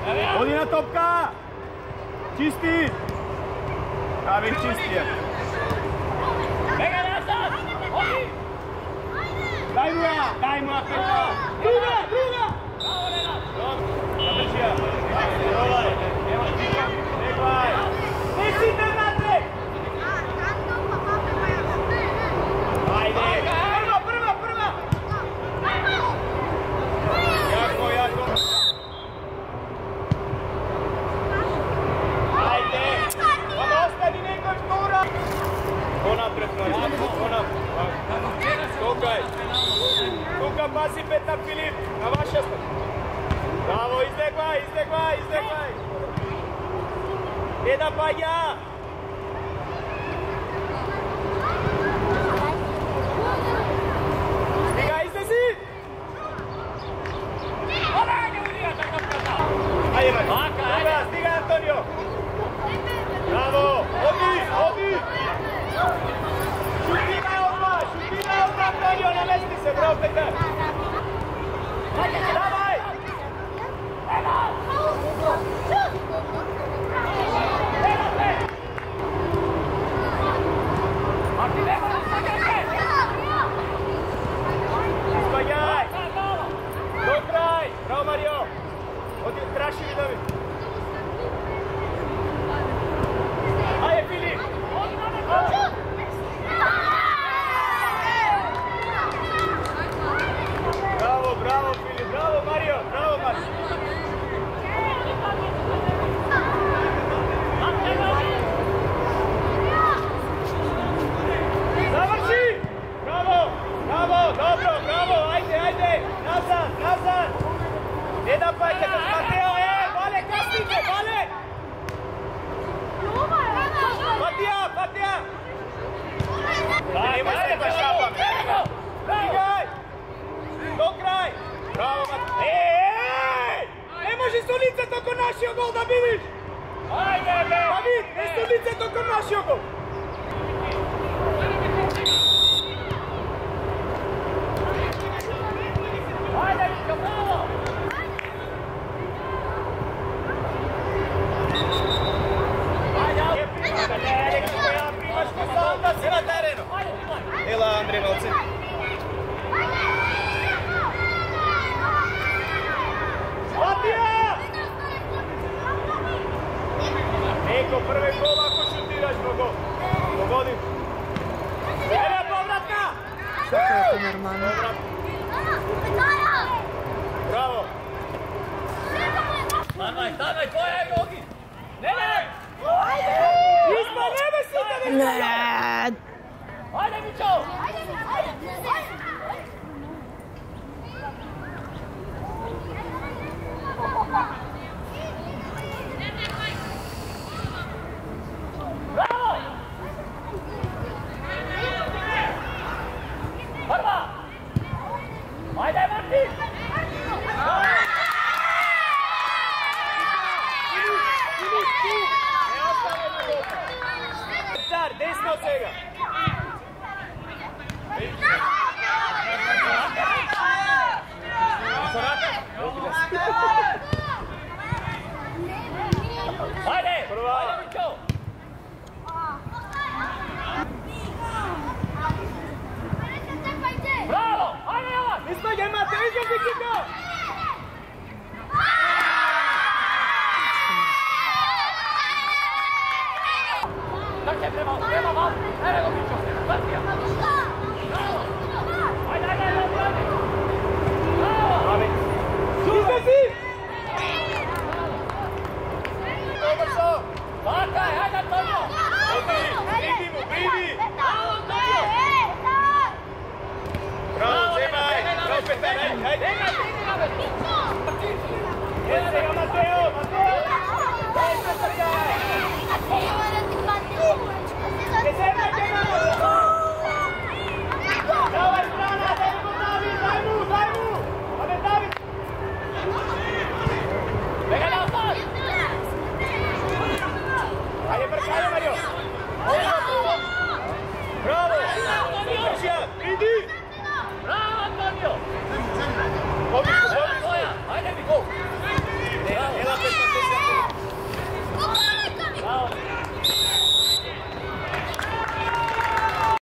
Odi na topka! Čisti! David čisti je. Vega nazad! Odi! Daj mu ja! Daj mu ja peta! Druga! Druga! Bravo, Renat! Zadrži ja! Dobar! Nemaš nikak! Nekvaj! Nesite natrag! Ajde! Prva! Prva! Jako, jako! Ajde! Ono ostani nekoj štura! Ko napred, ko napred! Skokaj! Skokaj, pasi peta Filip! Na vaša sta! Bravo, izdegvaj! Jedan pa ja! Stiga, izlezi! Ajde, Mari! Stiga, Antonio! Bravo! Odi! Šutina odmah, Antonio, namesti se, bravo, Petar! Davaj! Spaljaj! Do kraj! Bravo, Mario! Odi, traši mi da mi! Ajde, Filip! Bravo, Filip! Bravo, Mario! Završi! Bravo! Dobro! Ajde! Nazad! Jedan pajte kod Mateo! Vale, kasnite! Vale! Fatija! Nemoj se pa šapam! Stigaj! Do kraj! Bravo, Mateo! Ne možeš u lice toko našio gol da vidiš! Ajde, pa vid! Ne su lice toko našio gol! Ajde, Mičko, bravo! Primaš ko sam da si na terenu! Ela, Andrej, malce! Matija! Neko, prve gol ako šutiraš mnogo. Pogodi. Evo, povratka! Kako je to normalno? Bravo! Stanvaj, tvoja je Jogi! Ne! Isma, nemoj si da Ne! Ajde, Mičo! Bravo! Prva! Ajde, Martin! Desno od svega! Ajde! Prva! Ajde, Mičo! Bravo! Ajde, Jovan! Nismo ga imate, izlazi Kiko! Trče prema vam! Evo, Mičo! Vrtija! Bravo! Ajde! Bravo! Izlazi! Dobar so! Bakaj, ajde, Antonio! Pridi! Bravo, Antonio! Bravo, Zemaj! Bravo, Petar, hajde! Nemaj,